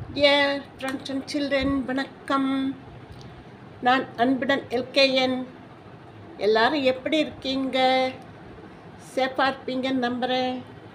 Dear friends and children, வணக்கம். நான் அன்புடன் எல்கேஎன். எல்லாரும் எப்படி இருக்கீங்க? சேஃபாக இருப்பீங்கன்னு நம்புகிறேன்.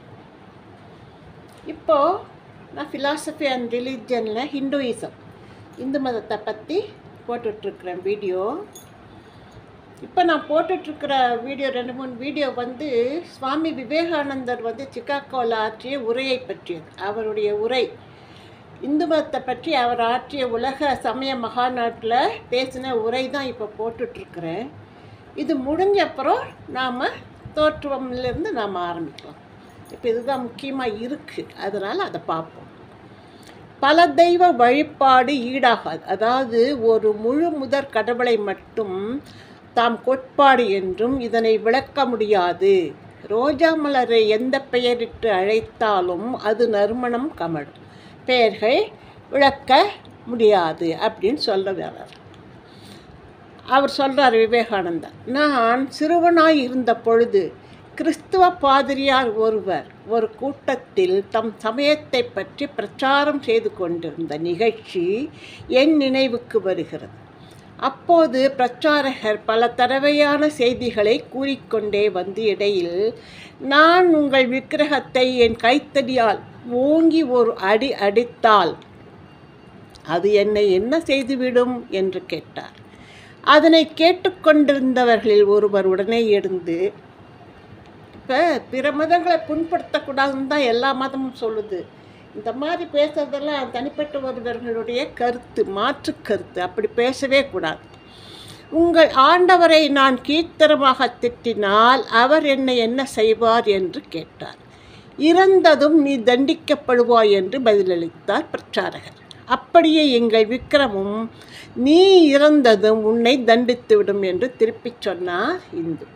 இப்போது நான் ஃபிலாசபி அண்ட் ரிலீஜனில் ஹிந்துயிசம், இந்து மதத்தை பற்றி போட்டுட்ருக்குறேன் வீடியோ. இப்போ நான் போட்டுட்ருக்கிற வீடியோ 2-3 வீடியோ சுவாமி விவேகானந்தர் சிகாகோவில் ஆற்றிய உரையை பற்றியது. அவருடைய உரை இந்து மதத்தை பற்றி அவர் ஆற்றிய உலக சமய மகாநாட்டில் பேசின உரை தான் இப்போ போட்டுட்ருக்குறேன். இது முடிஞ்ச அப்புறம் நாம் தோற்றுவம்லேருந்து நாம் ஆரம்பிக்கலாம். இப்போ இதுதான் முக்கியமாக இருக்குது, அதனால் அதை பார்ப்போம். பல தெய்வ வழிபாடு ஈடாகாது. அதாவது ஒரு முழு முதற் கடவுளை மட்டும் தாம் கோட்பாடு என்றும் இதனை விளக்க முடியாது. ரோஜா மலரை எந்த பெயரிட்டு அழைத்தாலும் அது நறுமணம் கமழும், பெயர்கள் விளக்க முடியாது அப்படின்னு சொல்கிறார். அவர் சொல்கிறார் விவேகானந்தர், நான் சிறுவனாய் இருந்த பொழுது கிறிஸ்துவ பாதிரியார் ஒருவர் ஒரு கூட்டத்தில் தம் சமயத்தை பற்றி பிரச்சாரம் செய்து கொண்டிருந்த நிகழ்ச்சி என் நினைவுக்கு வருகிறது. அப்போது பிரச்சாரகர் பல தடவையான செய்திகளை கூறிக்கொண்டே இடையில், நான் உங்கள் விக்கிரகத்தை என் கைத்தடியால் ஓங்கி ஒரு அடி அடித்தால் அது என்னை என்ன செய்துவிடும் என்று கேட்டார். அதனை கேட்டுக்கொண்டிருந்தவர்களில் ஒருவர் உடனே எழுந்து, இப்போ பிற மதங்களை புண்படுத்தக்கூடாதுன்னு தான் எல்லா மதமும் சொல்லுது, இந்த மாதிரி பேசுறதெல்லாம் தனிப்பட்ட ஒருவர்களுடைய கருத்து, மாற்று கருத்து, அப்படி பேசவே கூடாது. உங்கள் ஆண்டவரை நான் கீர்த்தனமாக திட்டினால் அவர் என்னை என்ன செய்வார் என்று கேட்டார். இறந்ததும் நீ தண்டிக்கப்படுவாய் என்று பதிலளித்தார் பிரச்சாரகர். அப்படியே எங்கள் விக்கிரமும் நீ இறந்ததும் உன்னை தண்டித்துவிடும் என்று திருப்பிச் சொன்னார் இந்து.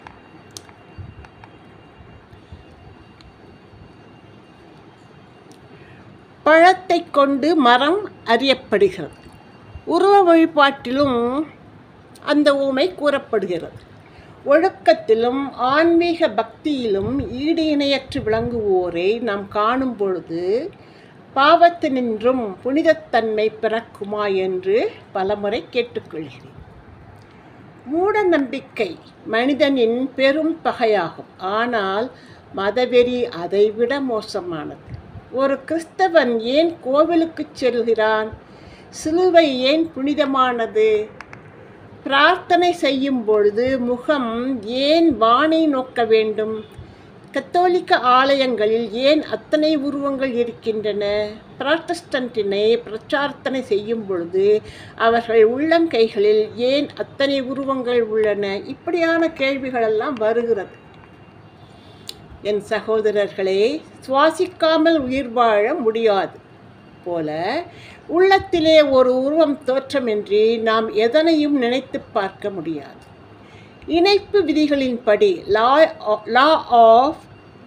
பழத்தை கொண்டு மரம் அறியப்படுகிறது. உருவ வழிபாட்டிலும் அந்த ஊமை கூறப்படுகிறது. ஒழுக்கத்திலும் ஆன்மீக பக்தியிலும் ஈடு இணையற்று விளங்குவோரை நாம் காணும் பொழுது பாவத்தினின்றும் புனிதத்தன்மை பிறக்குமா என்று பலமுறை கேட்டுக்கொள்கிறேன். மூட நம்பிக்கை மனிதனின் பெரும் பகையாகும். ஆனால் மதவெறி அதைவிட மோசமானது. ஒரு கிறிஸ்தவன் ஏன் கோவிலுக்கு செல்கிறான்? சிலுவை ஏன் புனிதமானது? பிரார்த்தனை செய்யும் பொழுது முகம் ஏன் வானை நோக்க வேண்டும்? கத்தோலிக்க ஆலயங்களில் ஏன் அத்தனை உருவங்கள் இருக்கின்றன? புராட்டஸ்டன்டினை பிரச்சாரத்தனை செய்யும் பொழுது அவர்கள் உள்ளங்கைகளில் ஏன் அத்தனை உருவங்கள் உள்ளன? இப்படியான கேள்விகளெல்லாம் வருகிறது. என் சகோதரர்களே, சுவாசிக்காமல் உயிர் வாழ முடியாது போல உள்ளத்திலே ஒரு உருவம் தோற்றமின்றி நாம் எதனையும் நினைத்து பார்க்க முடியாது. இணைப்பு விதிகளின்படி லா ஆஃப்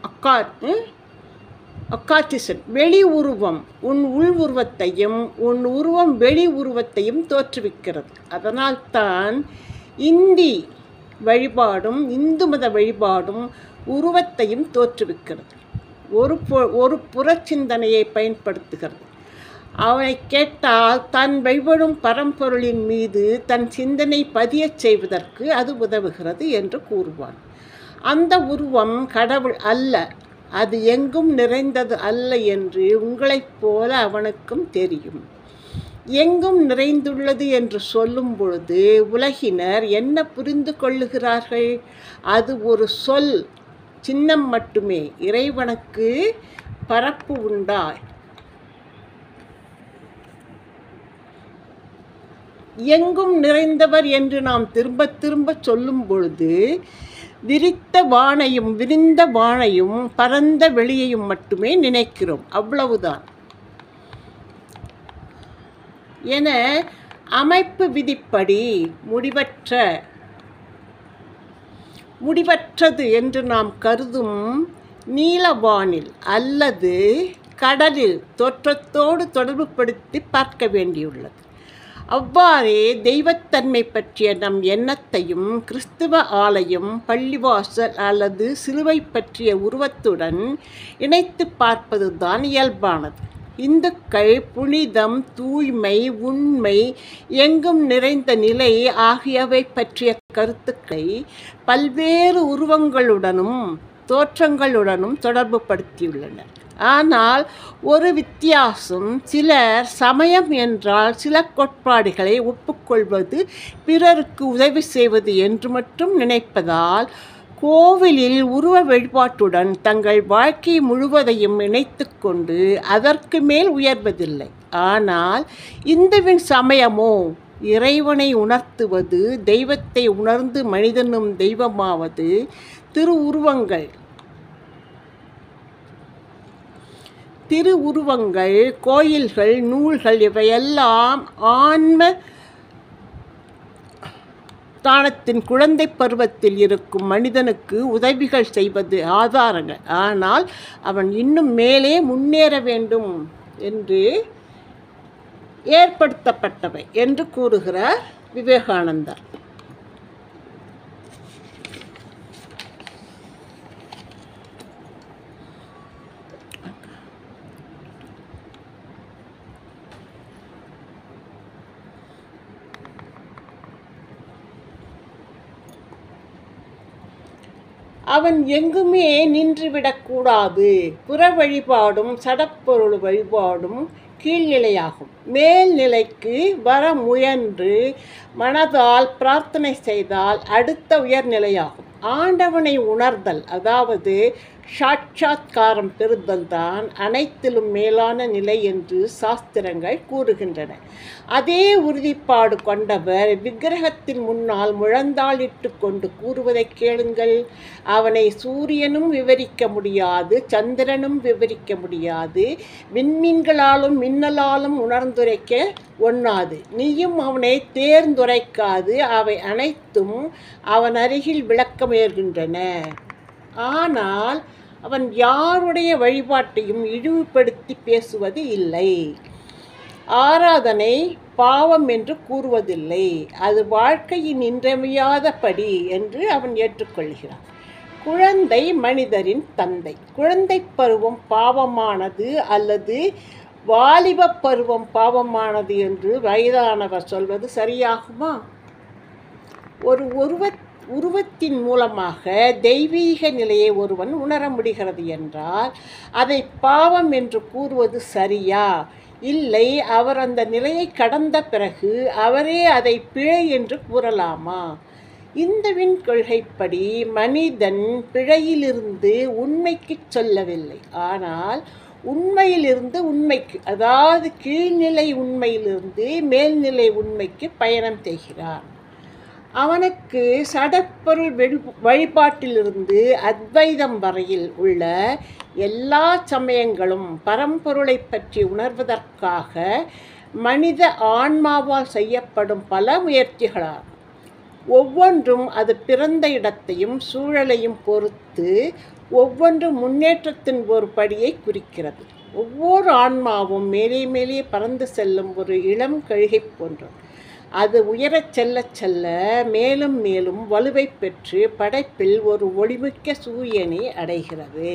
அக்கார்டிசன் வெளி உருவம் உன் உள் உருவத்தையும் உன் உருவம் வெளி உருவத்தையும் தோற்றுவிக்கிறது. அதனால்தான் இந்து மத வழிபாடும் உருவத்தையும் தோற்றுவிக்கிறது. ஒரு புறச்சிந்தனையை பயன்படுத்துகிறது. அவனை கேட்டால் தன் வழிபடும் பரம்பொருளின் மீது தன் சிந்தனை பதியச் செய்வதற்கு அது உதவுகிறது என்று கூறுவான். அந்த உருவம் கடவுள் அல்ல, அது எங்கும் நிறைந்தது அல்ல என்று உங்களைப் போல அவனுக்கும் தெரியும். எங்கும் நிறைந்துள்ளது என்று சொல்லும் பொழுது உலகினர் என்ன புரிந்து கொள்ளுகிறார்கள்? அது ஒரு சொல், சின்னம் மட்டுமே. இறைவனுக்கு பரப்பு உண்டா? எங்கும் நிறைந்தவர் என்று நாம் திரும்ப திரும்ப சொல்லும் பொழுது விரிந்த வானையும் பரந்த வெளியையும் மட்டுமே நினைக்கிறோம், அவ்வளவுதான். என அமைப்பு விதிப்படி முடிவற்றது என்று நாம் கருதும் நீலவானில் அல்லது கடலில் தோற்றத்தோடு தொடர்புபடுத்தி பார்க்க வேண்டியுள்ளது. அவ்வாறே தெய்வத்தன்மை பற்றிய நம் எண்ணத்தையும் கிறிஸ்துவ ஆலயம், பள்ளிவாசல் அல்லது சிலுவை பற்றிய உருவத்துடன் இணைத்து பார்ப்பதுதான் இயல்பானது. இந்துக்கள் புனிதம், தூய்மை, உண்மை, எங்கும் நிறைந்த நிலை ஆகியவை பற்றிய கருத்துக்களை பல்வேறு உருவங்களுடனும் தோற்றங்களுடனும் தொடர்பு படுத்தியுள்ளனர். ஆனால் ஒரு வித்தியாசம், சிலர் சமயம் என்றால் சில கோட்பாடுகளை ஒப்புக்கொள்வது, பிறருக்கு உதவி செய்வது என்று மட்டும் நினைப்பதால் கோவிலில் உருவ வழிபாட்டுடன் தங்கள் வாழ்க்கை முழுவதையும் இணைத்து கொண்டு அதற்கு மேல் உயர்வதில்லை. ஆனால் இந்துவின் சமயமோ இறைவனை உணர்த்துவது, தெய்வத்தை உணர்ந்து மனிதனும் தெய்வமாவது, திருவுருவங்கள், கோயில்கள், நூல்கள் இவையெல்லாம் ஆன்ம தானத்தின் குழந்தை பருவத்தில் இருக்கும் மனிதனுக்கு உதவிகள் செய்வது ஆதாரங்கள். ஆனால் அவன் இன்னும் மேலே முன்னேற வேண்டும் என்று ஏற்படுத்தப்பட்டவை என்று கூறுகிறார் விவேகானந்தர். அவன் எங்குமே நின்றுவிடக்கூடாது. புற வழிபாடும் சடப்பொருள் வழிபாடும் கீழ்நிலையாகும். மேல்நிலைக்கு வர முயன்று மனதால் பிரார்த்தனை செய்தால் அடுத்த உயர்நிலையாகும். ஆண்டவனை உணர்தல், அதாவது சாட்சாத்காரம் பெறுதல் தான் அனைத்திலும் மேலான நிலை என்று சாஸ்திரங்கள் கூறுகின்றன. அதே உறுதிப்பாடு கொண்டவர் விக்கிரகத்தின் முன்னால் முழந்தாளிட்டு கொண்டு கூறுவதை கேளுங்கள். அவனை சூரியனும் விவரிக்க முடியாது, சந்திரனும் விவரிக்க முடியாது, விண்மீன்களாலும் மின்னலாலும் உணர்ந்துரைக்க ஒண்ணாது. நீயும் அவனை தேர்ந்துரைக்காது. அவை அனைத்தும் அவன் அருகில் விளக்க முயல்கின்றன. ஆனால் அவன் யாருடைய வழிபாட்டையும் இழிவுபடுத்தி பேசுவது இல்லை. ஆராதனை பாவம் என்று கூறுவதில்லை. அது வாழ்க்கையின் இன்றியமையாத படி என்று அவன் ஏற்றுக்கொள்கிறான். குழந்தை மனிதரின் தந்தை. குழந்தை பருவம் பாவமானது அல்லது வாலிப பருவம் பாவமானது என்று வயதானவர் சொல்வது சரியாகுமா? ஒரு உருவத்தின் மூலமாக தெய்வீக நிலையை ஒருவன் உணர முடிகிறது என்றால் அதை பாவம் என்று கூறுவது சரியா? இல்லை, அவர் அந்த நிலையை கடந்த பிறகு அவரே அதை பிழை என்று கூறலாமா? இந்துவின் கொள்கைப்படி மனிதன் பிழையிலிருந்து உண்மைக்கு சொல்லவில்லை, ஆனால் உண்மையிலிருந்து உண்மைக்கு, அதாவது கீழ்நிலை உண்மையிலிருந்து மேல்நிலை உண்மைக்கு பயணம் செய்கிறான். அவனுக்கு சடப்பொருள் வழிபாட்டிலிருந்து அத்வைதம் வரையில் உள்ள எல்லா சமயங்களும் பரம்பொருளை பற்றி உணர்வதற்காக மனித ஆன்மாவால் செய்யப்படும் பல முயற்சிகளாகும். ஒவ்வொன்றும் அது பிறந்த இடத்தையும் சூழலையும் பொறுத்து ஒவ்வொன்று முன்னேற்றத்தின் ஒரு படியை குறிக்கிறது. ஒவ்வொரு ஆன்மாவும் மேலே மேலே பறந்து செல்லும் ஒரு இளம் கழுகை போன்றது. அது உயரச் செல்ல செல்ல மேலும் மேலும் வலுவை பெற்று படைப்பில் ஒரு ஒளிமிக்க சூரியனை அடைகிறது.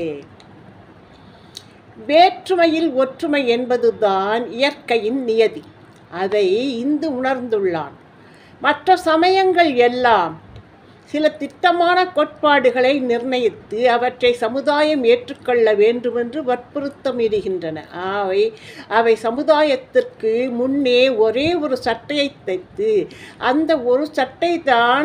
வேற்றுமையில் ஒற்றுமை என்பதுதான் இயற்கையின் நியதி. அதை இந்து உணர்ந்துள்ளான். மற்ற சமயங்கள் எல்லாம் சில திட்டமான கோட்பாடுகளை நிர்ணயித்து அவற்றை சமுதாயம் ஏற்றுக்கொள்ள வேண்டுமென்று வற்புறுத்த மீறுகின்றன. அவை சமுதாயத்திற்கு முன்னே ஒரே ஒரு சட்டையை தைத்து அந்த ஒரு சட்டை தான்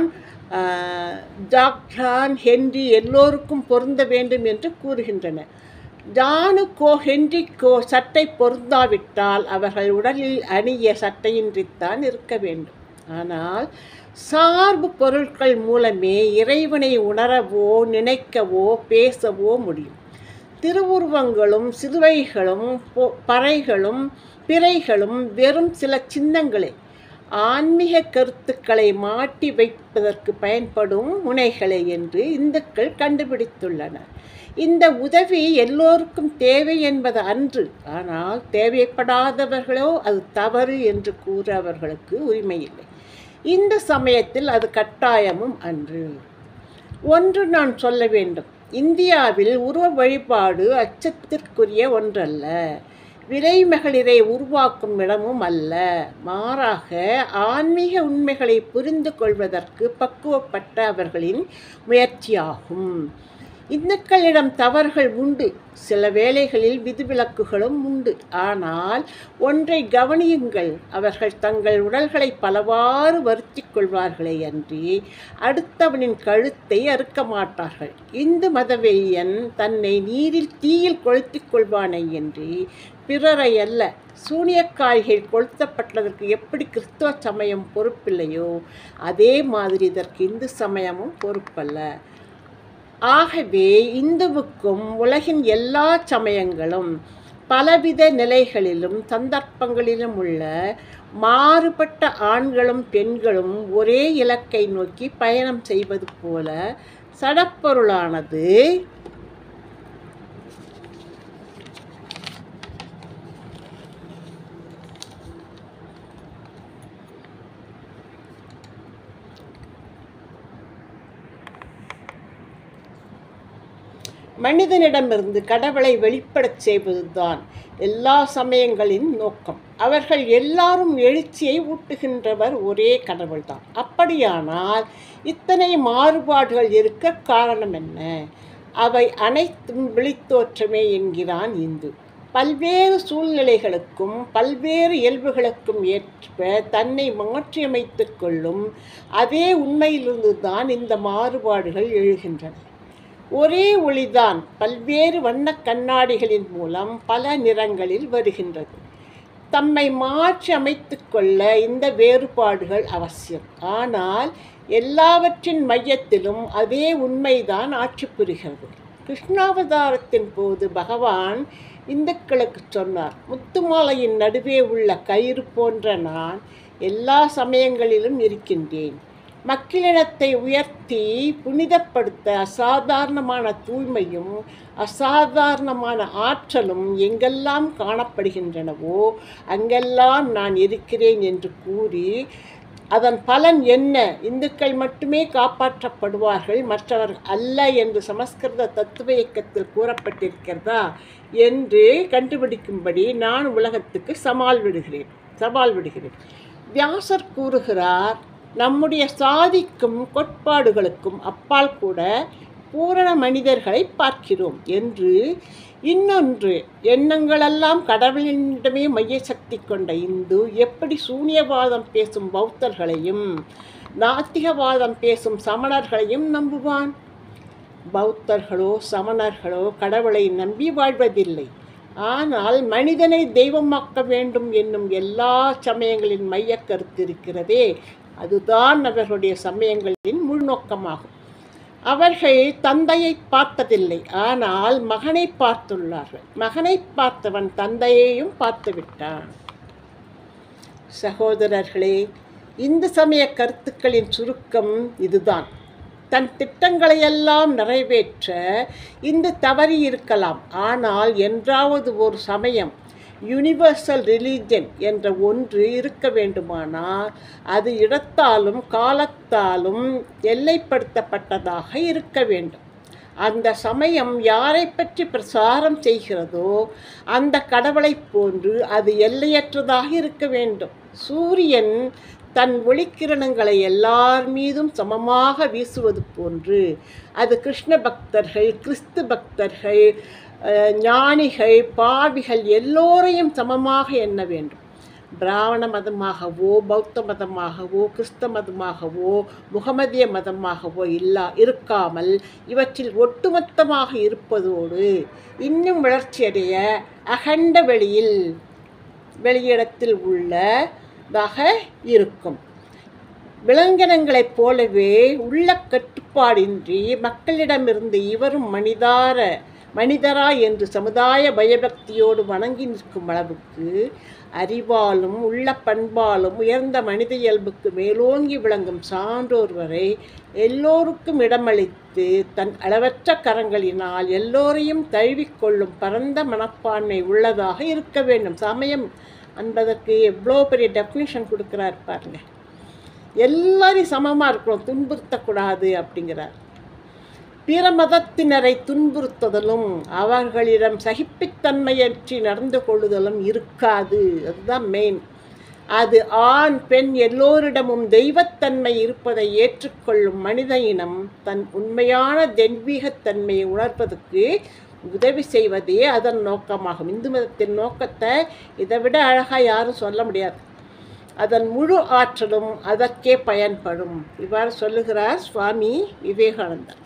ஜான் ஹென்றி எல்லோருக்கும் பொருந்த வேண்டும் என்று கூறுகின்றன. ஜானுக்கோ ஹென்றிக்கோ சட்டை பொருந்தாவிட்டால் அவர்கள் உடலில் அணிய சட்டையின்றித்தான் இருக்க வேண்டும். ஆனால் சார்பு பொருட்கள் மூலமே இறைவனை உணரவோ நினைக்கவோ பேசவோ முடியும். திருவுருவங்களும் சிலுவைகளும் பறைகளும் பிறைகளும் வெறும் சில சின்னங்களே, ஆன்மீக கருத்துக்களை மாட்டி வைப்பதற்கு பயன்படும் முனைகளே என்று இந்துக்கள் கண்டுபிடித்துள்ளனர். இந்த உதவி எல்லோருக்கும் தேவை என்பது அன்று. ஆனால் தேவைப்படாதவர்களோ அது தவறு என்று கூற அவர்களுக்கு உரிமை இல்லை. இந்த சமயத்தில் அது கட்டாயமும் அன்று. ஒன்று நான் சொல்ல வேண்டும். இந்தியாவில் உருவ வழிபாடு அச்சத்திற்குரிய ஒன்றல்ல. விலைமகளிரை உருவாக்கும் இடமும் அல்ல. மாறாக ஆன்மீக உண்மைகளை புரிந்து கொள்வதற்கு பக்குவப்பட்ட அவர்களின் முயற்சியாகும். இந்துக்களிடம் தவறுகள் உண்டு, சில வேளைகளில் விதிவிலக்குகளும் உண்டு. ஆனால் ஒன்றை கவனியுங்கள், அவர்கள் தங்கள் உடல்களை பலவாறு வருத்திக் கொள்வார்களே அன்றி அடுத்தவனின் கழுத்தை அறுக்க மாட்டார்கள். இந்து மதவெறியன் தன்னை நீரில் தீயில் கொளுத்திக் கொள்வானை என்று பிறரை அல்ல. சூனியக்காரிகள் கொளுத்தப்பட்டதற்கு எப்படி கிறிஸ்தவ சமயம் பொறுப்பில்லையோ அதே மாதிரி இதற்கு இந்து சமயமும் பொறுப்பல்ல. ஆகவே இந்துவுக்கும் உலகின் எல்லா சமயங்களும் பலவித நிலைகளிலும் சந்தர்ப்பங்களிலும் உள்ள மாறுபட்ட ஆண்களும் பெண்களும் ஒரே இலக்கை நோக்கி பயணம் செய்வது போல சடப்பொருளானது மனிதனிடமிருந்து கடவுளை வெளிப்படச் செய்வதுதான் எல்லா சமயங்களின் நோக்கம். அவர்கள் எல்லாரும் எழுச்சியை ஊட்டுகின்றவர் ஒரே கடவுள்தான். அப்படியானால் இத்தனை மாறுபாடுகள் இருக்க காரணம் என்ன? அவை அனைத்தும் விழித்தோற்றமே என்கிறான் இந்து. பல்வேறு சூழ்நிலைகளுக்கும் பல்வேறு இயல்புகளுக்கும் ஏற்ப தன்னை மாற்றியமைத்து கொள்ளும் அதே உண்மையிலிருந்து தான் இந்த மாறுபாடுகள் எழுகின்றன. ஒரே ஒளிதான் பல்வேறு வண்ண கண்ணாடிகளின் மூலம் பல நிறங்களில் வருகின்றது. தம்மை மாற்றி அமைத்து கொள்ள இந்த வேறுபாடுகள் அவசியம். ஆனால் எல்லாவற்றின் மையத்திலும் அதே உண்மைதான் ஆட்சி புரிகிறது. கிருஷ்ணாவதாரத்தின் போது பகவான் இந்துக்களுக்கு சொன்னார், முத்துமாலையின் நடுவே உள்ள கயிறு போன்ற நான் எல்லா சமயங்களிலும் இருக்கின்றேன். மக்களினத்தை உயர்த்தி புனிதப்படுத்த அசாதாரணமான தூய்மையும் அசாதாரணமான ஆற்றலும் எங்கெல்லாம் காணப்படுகின்றனவோ அங்கெல்லாம் நான் இருக்கிறேன் என்று கூறி அதன் பலன் என்ன? இந்துக்கள் மட்டுமே காப்பாற்றப்படுவார்கள், மற்றவர்கள் அல்ல என்று சமஸ்கிருத தத்துவ இயக்கத்தில் கூறப்பட்டிருக்கிறதா என்று கண்டுபிடிக்கும்படி நான் உலகத்துக்கு சவால் விடுகிறேன். வியாசர் கூறுகிறார், நம்முடைய சாதிக்கும் கோட்பாடுகளுக்கும் அப்பால் கூட பூரண மனிதர்களை பார்க்கிறோம் என்று. இன்னொன்று, எண்ணங்களெல்லாம் கடவுளிடமே மைய சக்தி கொண்ட இந்து எப்படி சூனியவாதம் பேசும் பௌத்தர்களையும் நாத்திகவாதம் பேசும் சமணர்களையும் நம்புவான்? பௌத்தர்களோ சமணர்களோ கடவுளை நம்பி வாழ்வதில்லை. ஆனால் மனிதனை தெய்வமாக்க வேண்டும் என்னும் எல்லா சமயங்களின் மைய கருத்து இருக்கிறதே, அதுதான் அவர்களுடைய சமயங்களின் முழுநோக்கமாகும். அவர்கள் தந்தையை பார்த்ததில்லை, ஆனால் மகனை பார்த்துள்ளார்கள். மகனை பார்த்தவன் தந்தையையும் பார்த்துவிட்டான். சகோதரர்களே, இந்து சமய கருத்துக்களின் சுருக்கம் இதுதான். தன் திட்டங்களையெல்லாம் நிறைவேற்ற இந்து தவறி இருக்கலாம், ஆனால் என்றாவது ஒரு சமயம் யூனிவர்சல் ரிலீஜன் என்ற ஒன்று இருக்க வேண்டுமானால் அது இடத்தாலும் காலத்தாலும் எல்லைப்படுத்தப்பட்டதாக இருக்க வேண்டும். அந்த சமயம் யாரை பற்றி பிரசாரம் செய்கிறதோ அந்த கடவுளை போன்று அது எல்லையற்றதாக இருக்க வேண்டும். சூரியன் தன் ஒளிக்கிரணங்களை எல்லார் மீதும் சமமாக வீசுவது போன்று அது கிருஷ்ண பக்தர்கள், கிறிஸ்து பக்தர்கள், ஞானிகள், பாவிகள் எல்லோரையும் சமமாக எண்ண வேண்டும். பிராமண மதமாகவோ பௌத்த மதமாகவோ கிறிஸ்த மதமாகவோ முகமதிய மதமாகவோ இருக்காமல் இவற்றில் ஒட்டுமொத்தமாக இருப்பதோடு இன்னும் வளர்ச்சியடைய அகண்ட வெளியிடத்தில் உள்ளதாக இருக்கும். விலங்கினங்களைப் போலவே உள்ள கட்டுப்பாடின்றி மக்களிடமிருந்து இவரும் மனிதரா என்று சமுதாய பயபக்தியோடு வணங்கி நிற்கும் அளவுக்கு அறிவாலும் உள்ள பண்பாலும் உயர்ந்த மனித இயல்புக்கு மேலோங்கி விளங்கும் சான்றோர் வரை எல்லோருக்கும் இடமளித்து தன் அளவற்ற கரங்களினால் எல்லோரையும் தழுவிக்கொள்ளும் பரந்த மனப்பான்மை உள்ளதாக இருக்க வேண்டும். சமயம் என்பதற்கு எவ்வளோ பெரிய டெஃபினிஷன் கொடுக்குறார் பாருங்க. எல்லாரையும் சமமாக இருக்கணும், துன்புறுத்தக்கூடாது அப்படிங்கிறார். பிற மதத்தினரை துன்புறுத்துதலும் அவர்களிடம் சகிப்புத்தன்மையற்றி நடந்து கொள்ளுதலும் இருக்காது. அதுதான் மெயின். அது ஆண் பெண் எல்லோரிடமும் தெய்வத்தன்மை இருப்பதை ஏற்றுக்கொள்ளும் மனித இனம் தன் உண்மையான தெய்வீகத்தன்மையை உணர்வதற்கு உதவி செய்வதே அதன் நோக்கமாகும். இந்து மதத்தின் நோக்கத்தை இதை விட அழகாக யாரும் சொல்ல முடியாது. அதன் முழு ஆற்றலும் அதற்கே பயன்படும். இவ்வாறு சொல்லுகிறார் சுவாமி விவேகானந்தர்.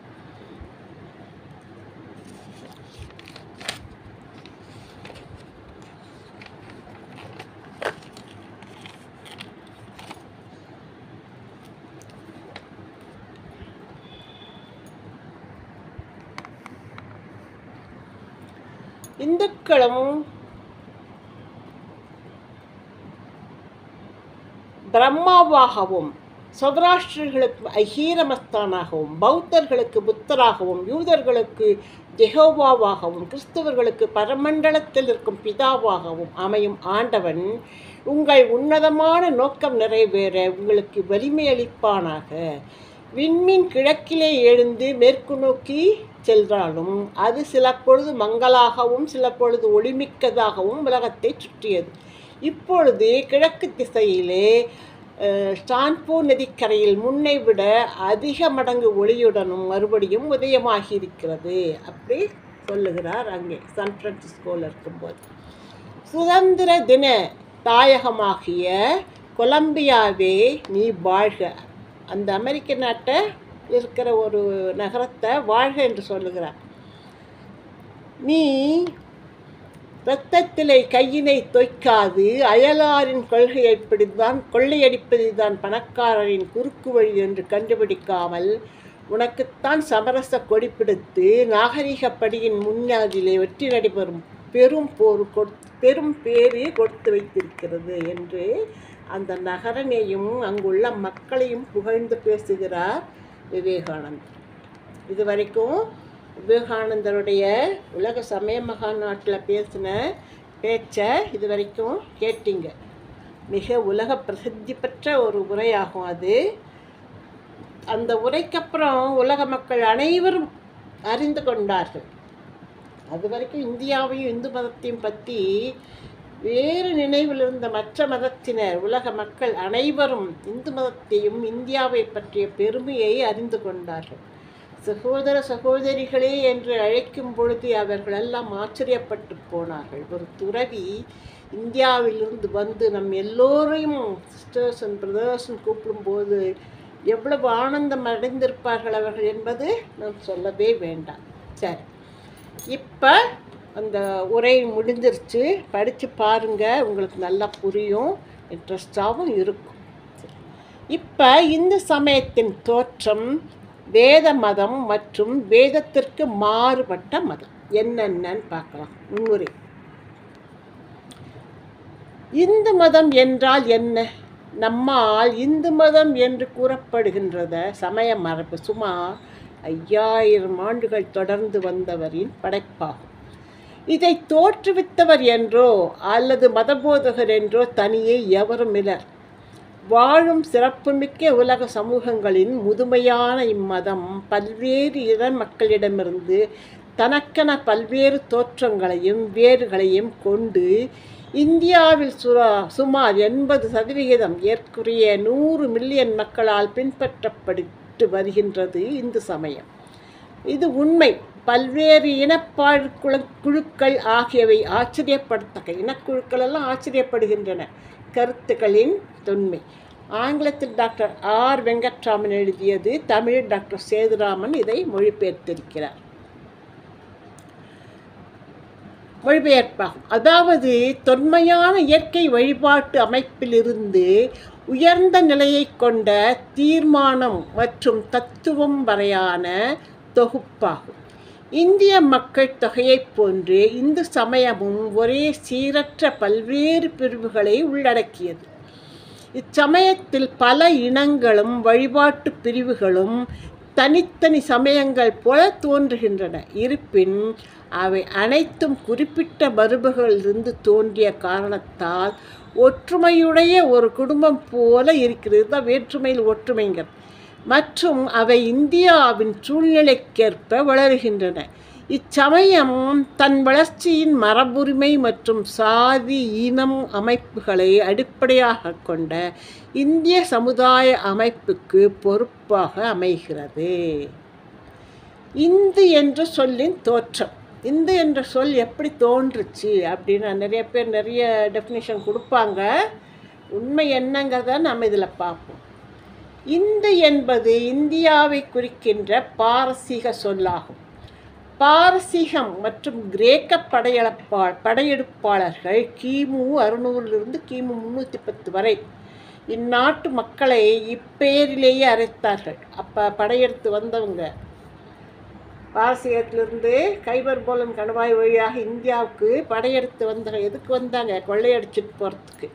இந்துக்களும் பிரம்மாவாகவும், சௌராஷ்டிரர்களுக்கு அஹீரமஸ்தானாகவும், பௌத்தர்களுக்கு புத்தராகவும், யூதர்களுக்கு ஜெகோவாவாகவும், கிறிஸ்தவர்களுக்கு பரமண்டலத்தில் இருக்கும் பிதாவாகவும் அமையும் ஆண்டவன் உங்கள் உன்னதமான நோக்கம் நிறைவேற உங்களுக்கு வலிமையளிப்பானாக. விண்மீன் கிழக்கிலே எழுந்து மேற்கு நோக்கி சென்றாலும் அது சில பொழுது மங்களாகவும் சில பொழுது ஒளிமிக்கதாகவும் உலகத்தை சுற்றியது. இப்பொழுது கிழக்கு திசையிலே ஸ்டான்பூர் நதிக்கரையில் முன்னை விட அதிக மடங்கு ஒளியுடனும் மறுபடியும் உதயமாகி இருக்கிறது. அப்படி சொல்லுகிறார் அங்கே சான் பிரான்சிஸ்கோவில் இருக்கும்போது. சுதந்திர தின தாயகமாகிய கொலம்பியாவே நீ வாழ்க. அந்த அமெரிக்க நாட்டை இருக்கிற ஒரு நகரத்தை வாழ்க என்று சொல்லுகிறார். நீ இரத்தத்திலே கையினை தொய்க்காது அயலாரின் கொள்ளையடிப்பதுதான் பணக்காரரின் குறுக்கு வழி என்று கண்டுபிடிக்காமல் உனக்குத்தான் சமரச கொடி பிடித்து நாகரிகப்படியின் முன்னாடிலே வெற்றி நடைபெறும் பெரும் பேறு கொடுத்து வைத்திருக்கிறது என்று அந்த நகரனையும் அங்குள்ள மக்களையும் புகழ்ந்து பேசுகிறார் விவேகானந்தர். இதுவரைக்கும் விவேகானந்தருடைய உலக சமய மகாநாட்டில் பேசின பேச்சை இதுவரைக்கும் கேட்டீங்க. மிக உலக பிரசித்தி பெற்ற ஒரு உரையாகும் அது. அந்த உரைக்கப்புறம் உலக மக்கள் அனைவரும் அறிந்து கொண்டார்கள். அது வரைக்கும் இந்தியாவையும் இந்து மதத்தையும் பற்றி வேறு நினைவில் இருந்த மற்ற மதத்தினர் உலக மக்கள் அனைவரும் இந்து மதத்தையும் இந்தியாவை பற்றிய பெருமையை அறிந்து கொண்டார்கள். சகோதர சகோதரிகளே என்று அழைக்கும் பொழுது அவர்களெல்லாம் ஆச்சரியப்பட்டு போனார்கள். ஒரு துறவி இந்தியாவிலிருந்து வந்து நம் எல்லோரையும் சிஸ்டர்ஸ் அண்ட் பிரதர்ஸ்ன்னு கூப்பிடும்போது எவ்வளவு ஆனந்தம் அடைந்திருப்பார்கள் அவர்கள் என்பது நாம் சொல்லவே வேண்டாம். சரி, இப்போ அந்த உரை முடிஞ்சிருச்சு. படித்து பாருங்கள், உங்களுக்கு நல்லா புரியும், இன்ட்ரெஸ்டாகவும் இருக்கும். இப்போ இந்து சமயத்தின் தோற்றம், வேத மதம் மற்றும் வேதத்திற்கு மாறுபட்ட மதம் என்னென்னு பார்க்கலாம். முன்னுரை. இந்து மதம் என்றால் என்ன? நம்மால் இந்து மதம் என்று கூறப்படுகின்றத சமய மரபு சுமார் 5000 ஆண்டுகள் தொடர்ந்து வந்தவரின் படைப்பாகும். இதை தோற்றுவித்தவர் என்றோ அல்லது மதபோதகர் என்றோ தனியே எவரும் இலர். வாழும் சிறப்புமிக்க உலக சமூகங்களின் முதுமையான இம்மதம் பல்வேறு இன மக்களிடமிருந்து தனக்கென பல்வேறு தோற்றங்களையும் வேர்களையும் கொண்டு இந்தியாவில் சுமார் 80% ஏற்குறைய 100 மில்லியன் மக்களால் பின்பற்றப்பட்டு வருகின்றது இந்து சமயம். இது உண்மை. பல்வேறு இனப்பாழ் குழுக்கள் ஆகியவை ஆச்சரியப்படத்தக்க இனக்குழுக்கள் எல்லாம் ஆச்சரியப்படுகின்றன. கருத்துக்களின் தொன்மை. ஆங்கிலத்தில் டாக்டர் ஆர் வெங்கட்ராமன் எழுதியது, தமிழில் டாக்டர் சேதுராமன் இதை மொழிபெயர்த்திருக்கிறார். மொழிபெயர்ப்பாகும். அதாவது தொன்மையான இயற்கை வழிபாட்டு அமைப்பிலிருந்து உயர்ந்த நிலையை கொண்ட தீர்மானம் மற்றும் தத்துவம் வரையான தொகுப்பாகும். இந்திய மக்கள் தொகையைப் போன்று இந்து சமயமும் ஒரே சீரற்ற பல்வேறு பிரிவுகளை உள்ளடக்கியது. இச்சமயத்தில் பல இனங்களும் வழிபாட்டு பிரிவுகளும் தனித்தனி சமயங்கள் போல தோன்றுகின்றன. இருப்பின் அவை அனைத்தும் குறிப்பிட்ட மரபுகளிலிருந்து தோன்றிய காரணத்தால் ஒற்றுமையுடைய ஒரு குடும்பம் போல இருக்கிறது. தான் வேற்றுமையில் ஒற்றுமைங்க. மற்றும் அவை இந்தியாவின் சூழ்நிலைக்கேற்ப வளருகின்றன. இச்சமயம் தன் வளர்ச்சியின் மரபுரிமை மற்றும் சாதி இனம் அமைப்புகளை அடிப்படையாக கொண்ட இந்திய சமுதாய அமைப்புக்கு பொறுப்பாக அமைகிறது. இந்து என்ற சொல்லின் தோற்றம். இந்து என்ற சொல் எப்படி தோன்றுச்சு அப்படின்னு நிறைய பேர் நிறைய டெஃபினிஷன் கொடுப்பாங்க. உண்மை என்னங்கிறத நம்ம இதில் பார்ப்போம். இந்து என்பது இந்தியாவை குறிக்கின்ற பாரசீக சொல்லாகும். பாரசீகம் மற்றும் கிரேக்க படையெடுப்பாளர்கள் கிமு 600 கிமு 310 வரை இந்நாட்டு மக்களை இப்பெயரிலேயே அழைத்தார்கள். அப்போ படையெடுத்து வந்தவங்க பாரசீகத்திலிருந்து கைபர் போலம் கணவாய் வழியாக இந்தியாவுக்கு படையெடுத்து வந்தாங்க. எதுக்கு வந்தாங்க? கொள்ளையடிச்சிட்டு போகிறதுக்கு.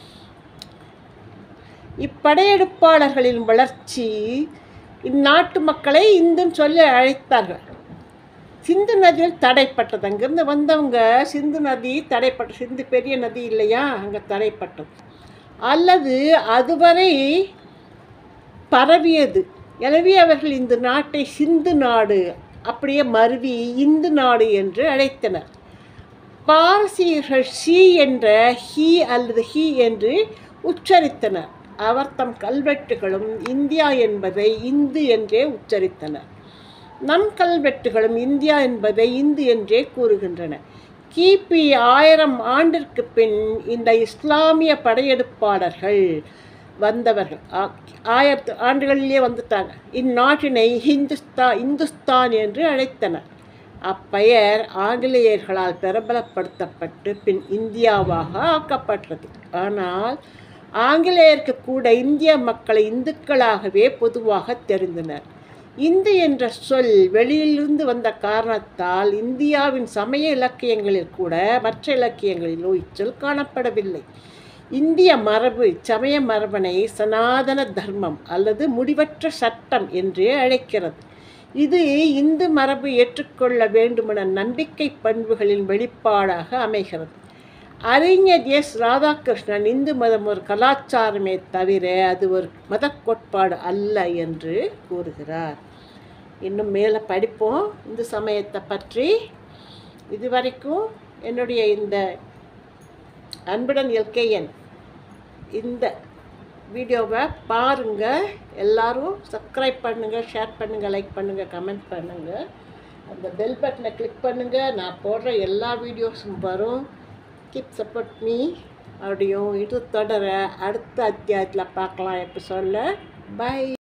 இப்படையெடுப்பாளர்களின் வளர்ச்சி இந்நாட்டு மக்களை இந்துன்னு சொல்லி அழைத்தார்கள். சிந்து நதியில் தடைப்பட்டது. அங்கேருந்து வந்தவங்க சிந்து நதி தடைப்பட்டது. சிந்து பெரிய நதி இல்லையா, அங்கே தடைப்பட்டது. அல்லது அதுவரை பரவியது. எனவே அவர்கள் இந்த நாட்டை சிந்து நாடு அப்படியே மருவி இந்து நாடு என்று அழைத்தனர். பாரசீகர்கள் ஷி என்ற ஹி அல்லது ஹி என்று உச்சரித்தனர். அவர் தம் கல்வெட்டுகளும் இந்தியா என்பதை இந்து என்றே உச்சரித்தனர். நம் கல்வெட்டுகளும் இந்தியா என்பதை இந்து என்றே கூறுகின்றன. கிபி 1000 ஆண்டிற்கு பின் இந்த இஸ்லாமிய படையெடுப்பாளர்கள் வந்தவர்கள் 1000 ஆண்டுகளிலே வந்துட்டாங்க. இந்நாட்டினை இந்துஸ்தான் என்று அழைத்தனர். அப்பெயர் ஆங்கிலேயர்களால் பிரபலப்படுத்தப்பட்டு பின் இந்தியாவாக ஆக்கப்பட்டது. ஆனால் ஆங்கிலேயருக்கு கூட இந்திய மக்களை இந்துக்களாகவே பொதுவாக தெரிந்தனர். இந்து என்ற சொல் வெளியிலிருந்து வந்த காரணத்தால் இந்தியாவின் சமய இலக்கியங்களில் கூட மற்ற இலக்கியங்களிலோ இச்சொல் காணப்படவில்லை. இந்திய மரபு சமய மரபனை சனாதன தர்மம் அல்லது முடிவற்ற சட்டம் என்றே அழைக்கிறது. இது இந்து மரபு ஏற்றுக்கொள்ள வேண்டுமென நம்பிக்கை பண்புகளின் வெளிப்பாடாக அமைகிறது. அறிஞர் எஸ். ராதாகிருஷ்ணன் இந்து மதம் ஒரு கலாச்சாரமே தவிர அது ஒரு மத கோட்பாடு அல்ல என்று கூறுகிறார். இன்னும் மேலே படிப்போம் இந்து சமயத்தை பற்றி. இதுவரைக்கும் என்னுடைய இந்த அன்புடன் எல்கேஎன் இந்த வீடியோவை பாருங்கள். எல்லோரும் சப்ஸ்கிரைப் பண்ணுங்கள், ஷேர் பண்ணுங்கள், லைக் பண்ணுங்கள், கமெண்ட் பண்ணுங்கள். அந்த பெல் பட்டனை கிளிக் பண்ணுங்கள். நான் போடுற எல்லா வீடியோஸும் வரும். Keep support me. அப்படியும் இது தொடர அடுத்த அத்தியாயத்தில் பார்க்கலாம் எபிசோடில். பை.